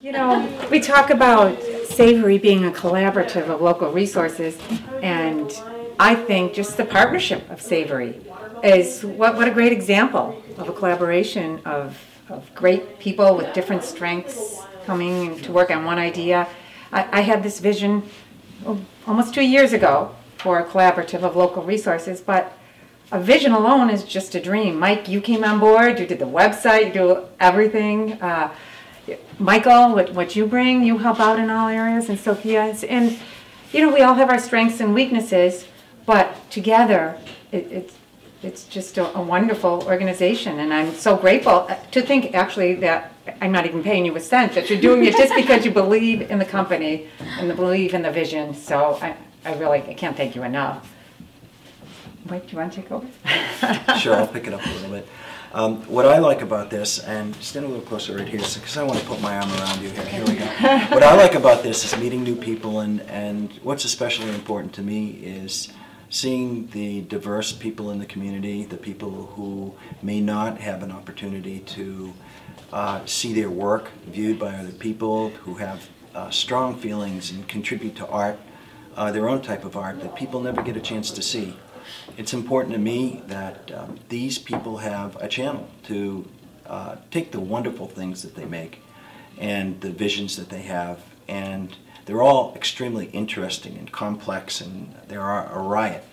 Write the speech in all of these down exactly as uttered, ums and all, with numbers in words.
You know, we talk about Savory being a collaborative of local resources, and I think just the partnership of Savory is what, what a great example of a collaboration of, of great people with different strengths coming to work on one idea. I, I had this vision oh, almost two years ago for a collaborative of local resources, but a vision alone is just a dream. Mike, you came on board, you did the website, you do everything. Uh, Michael, what, what you bring, you help out in all areas, and Sophia. And, you know, we all have our strengths and weaknesses, but together, it, it's, it's just a, a wonderful organization. And I'm so grateful to think, actually, that I'm not even paying you a cent, that you're doing it just because you believe in the company and believe in the vision. So I, I really I can't thank you enough. Mike, do you want to take over? Sure, I'll pick it up a little bit. Um, what I like about this, and stand a little closer right here, because I want to put my arm around you here. Here we go. What I like about this is meeting new people, and, and what's especially important to me is seeing the diverse people in the community, the people who may not have an opportunity to uh, see their work viewed by other people, who have uh, strong feelings and contribute to art, uh, their own type of art that people never get a chance to see. It's important to me that um, these people have a channel to uh, take the wonderful things that they make and the visions that they have, and they're all extremely interesting and complex, and they are a riot.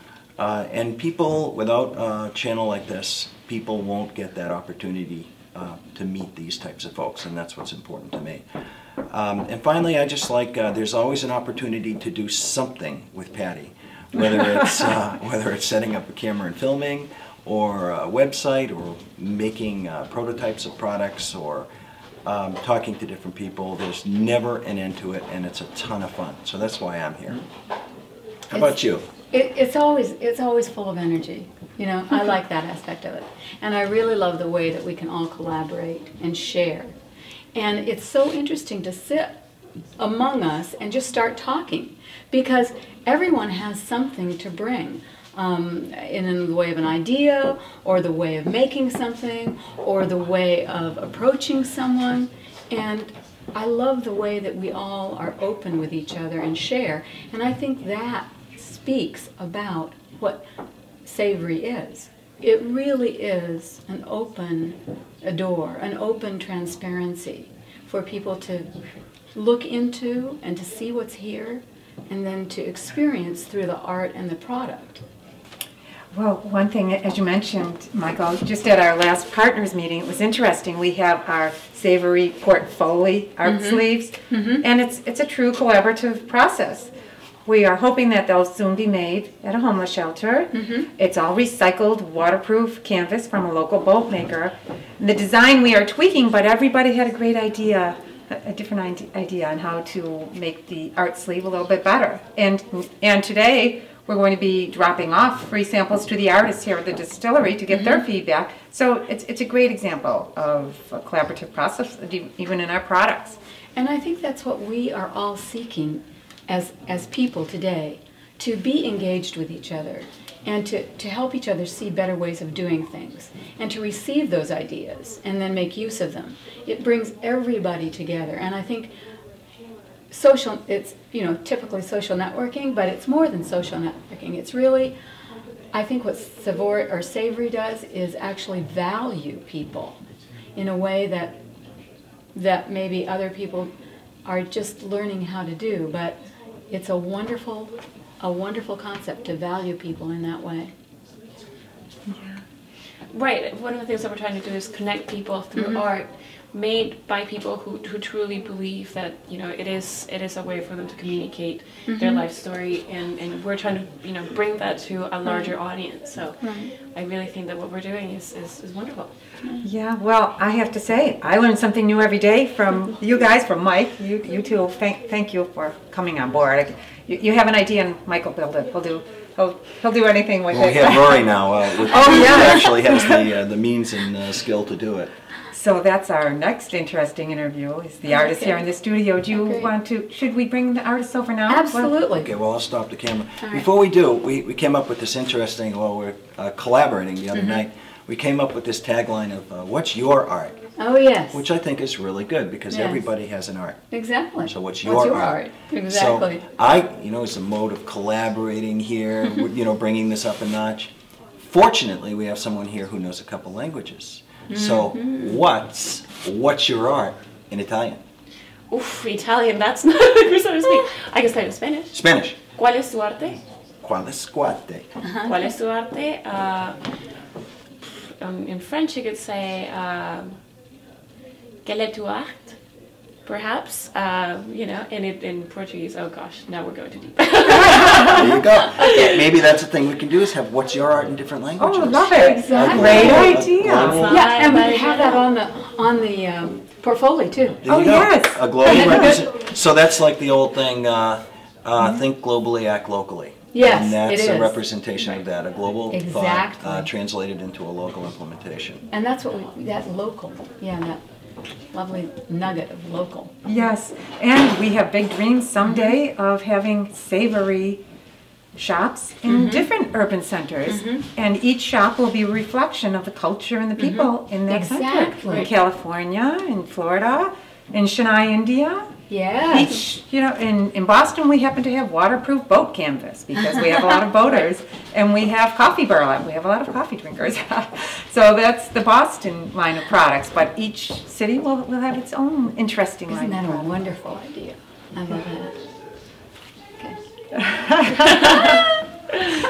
Uh, and people, without a channel like this, people won't get that opportunity uh, to meet these types of folks, and that's what's important to me. Um, and finally, I just like, uh, there's always an opportunity to do something with Patty. Whether it's uh, whether it's setting up a camera and filming, or a website, or making uh, prototypes of products, or um, talking to different people, there's never an end to it, and it's a ton of fun. So that's why I'm here. How it's, about you? It, it's always it's always full of energy. You know, I like that aspect of it, and I really love the way that we can all collaborate and share. And it's so interesting to sit among us and just start talking, because everyone has something to bring um, in the way of an idea, or the way of making something, or the way of approaching someone. And I love the way that we all are open with each other and share, and I think that speaks about what Savory is. It really is an open door, an open transparency for people to look into and to see what's here, and then to experience through the art and the product. Well, one thing, as you mentioned, Michael, just at our last partners meeting, it was interesting. We have our Savory portfolio art mm-hmm. sleeves, mm-hmm. and it's, it's a true collaborative process. We are hoping that they'll soon be made at a homeless shelter. Mm-hmm. It's all recycled, waterproof canvas from a local boat maker. And the design we are tweaking, but everybody had a great idea, a different idea on how to make the art sleeve a little bit better. And and today we're going to be dropping off free samples to the artists here at the distillery to get mm-hmm. their feedback. So it's it's a great example of a collaborative process, even in our products. And I think that's what we are all seeking as as people today, to be engaged with each other, and to, to help each other see better ways of doing things, and to receive those ideas and then make use of them. It brings everybody together, and I think social, it's, you know, typically social networking, but it's more than social networking. It's really, I think what Savory or Savory does is actually value people in a way that that maybe other people are just learning how to do, but it's a wonderful a wonderful concept to value people in that way. Yeah. Right. One of the things that we're trying to do is connect people through mm-hmm. art made by people who, who truly believe that, you know, it is it is a way for them to communicate mm-hmm. their life story, and, and we're trying to, you know, bring that to a larger right. audience. So right. I really think that what we're doing is, is, is wonderful. Yeah, well, I have to say, I learn something new every day from you guys, from Mike. You you two, thank, thank you for coming on board. You, you have an idea, and Michael build it. He'll do he'll he'll do anything with well, it. We have Rory now. Uh, with, oh yeah, actually has the uh, the means and uh, skill to do it. So that's our next interesting interview. Is the artist okay. here in the studio? Do you okay. want to? Should we bring the artist over now? Absolutely. Okay. Well, I'll stop the camera. Right. Before we do, we we came up with this interesting. Well, we're uh, collaborating the other mm-hmm. night we came up with this tagline of uh, "What's your art?" Oh, yes. which I think is really good because Yes. everybody has an art. Exactly. So what's your, art? Exactly. So I, you know, it's a mode of collaborating here, you know, bringing this up a notch. Fortunately, we have someone here who knows a couple languages. So what's what's your art in Italian? Oof, Italian, that's not a good to speak. I can say in Spanish. Spanish. ¿Cuál es tu arte? ¿Cuál es cuate? ¿Cuál es tu arte? Uh, um, in French, you could say, um, quel est tu art? Perhaps, uh, you know, and it, in Portuguese, oh gosh, now we're going too deep. There you go. Maybe that's the thing we can do is have what's your art in different languages. Oh, love it. Exactly. Great A idea. global- Yeah, and we could have that on the, on the um, portfolio too. There Oh, you go. yes. A global represent. So that's like the old thing, uh, uh, think globally, act locally. Yes, And that's it a is. representation of that, a global thought Exactly. uh, translated into a local implementation. And that's what we, that local, yeah, that lovely nugget of local. Yes, and we have big dreams someday of having savory shops in different urban centers. And each shop will be a reflection of the culture and the people in that center. Exactly. In California, in Florida, in Chennai, India. Yes. Each, you know, in, in Boston, we happen to have waterproof boat canvas because we have a lot of boaters, and we have coffee burlap. We have a lot of coffee drinkers. So that's the Boston line of products, but each city will, will have its own interesting Isn't line that of a products. wonderful idea? I love that. Okay.